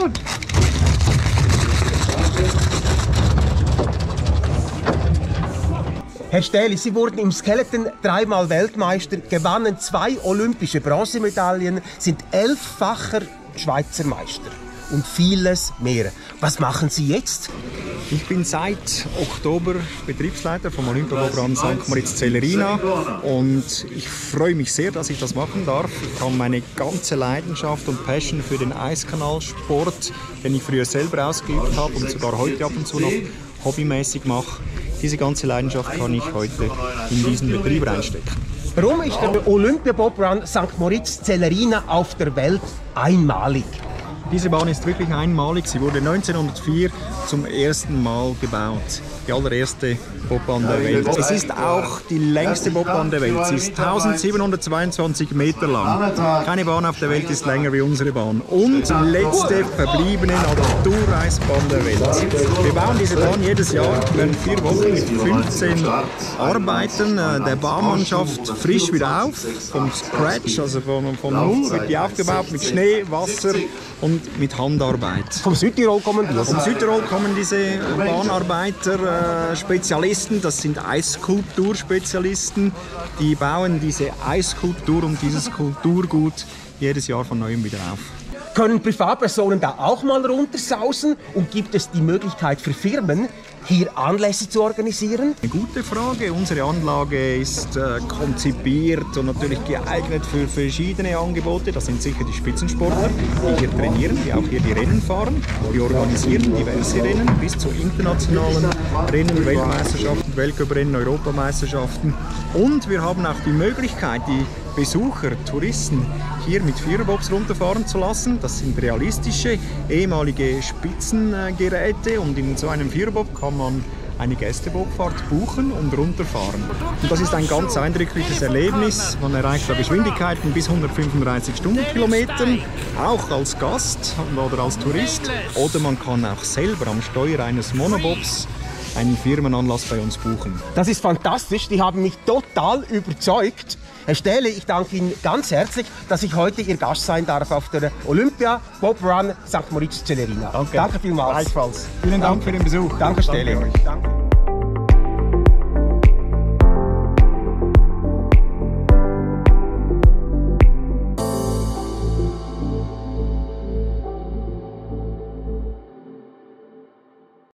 gut. Herr Stähli, Sie wurden im Skeleton dreimal Weltmeister, gewannen 2 olympische Bronzemedaillen, sind 11-facher Schweizer Meister und vieles mehr. Was machen Sie jetzt? Ich bin seit Oktober Betriebsleiter vom Olympiaprogramm St. Moritz Celerina und ich freue mich sehr, dass ich das machen darf. Ich kann meine ganze Leidenschaft und Passion für den Eiskanalsport, den ich früher selber ausgeübt habe und sogar heute ab und zu noch hobbymäßig mache, diese ganze Leidenschaft kann ich heute in diesen Betrieb reinstecken. Warum ist der Olympia-Bobrun St. Moritz Celerina auf der Welt einmalig? Diese Bahn ist wirklich einmalig. Sie wurde 1904 zum ersten Mal gebaut. Die allererste Bobbahn der Welt. Es ist auch die längste Bobbahn der Welt. Sie ist 1722 Meter lang. Keine Bahn auf der Welt ist länger wie unsere Bahn. Und die letzte verbliebene Natureisbahn der Welt. Wir bauen diese Bahn jedes Jahr während 4 Wochen mit 15 Arbeitern der Bahnmannschaft frisch wieder auf. Vom Scratch, also von Null, wird die aufgebaut mit Schnee, Wasser und mit Handarbeit. Vom Südtirol kommen die? Vom Südtirol kommen diese Bahnarbeiter, Spezialisten, das sind Eisskulpturspezialisten, die bauen diese Eisskulptur und dieses Kulturgut jedes Jahr von neuem wieder auf. Können Privatpersonen da auch mal runtersausen und gibt es die Möglichkeit für Firmen, hier Anlässe zu organisieren? Eine gute Frage. Unsere Anlage ist konzipiert und natürlich geeignet für verschiedene Angebote. Das sind sicher die Spitzensportler, die hier trainieren, die auch hier die Rennen fahren. Wir organisieren diverse Rennen bis zu internationalen Rennen, Weltmeisterschaften, Weltcuprennen, Europameisterschaften. Und wir haben auch die Möglichkeit, die Besucher, Touristen hier mit Viererbobs runterfahren zu lassen. Das sind realistische, ehemalige Spitzengeräte und in so einem Viererbob kann man eine Gästebobfahrt buchen und runterfahren. Und das ist ein ganz eindrückliches Erlebnis. Man erreicht da Geschwindigkeiten bis 135 Stundenkilometern, auch als Gast oder als Tourist. Oder man kann auch selber am Steuer eines Monobobs einen Firmenanlass bei uns buchen. Das ist fantastisch, die haben mich total überzeugt. Herr Stähli, ich danke Ihnen ganz herzlich, dass ich heute Ihr Gast sein darf auf der Olympia Bobrun St. Moritz Celerina. Danke. Danke vielmals. Gleichfalls. Vielen Dank für den Besuch. Danke, Stähli. Danke.